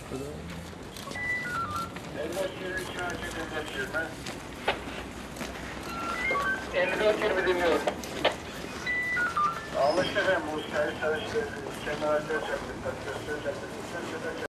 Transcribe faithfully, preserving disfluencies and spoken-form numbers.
elli dört yirmi dinliyorum. Anlaşıldı efendim, bu servis çalıştı. Kenar çekti, çekti, çekti, çekti, çekti, çekti.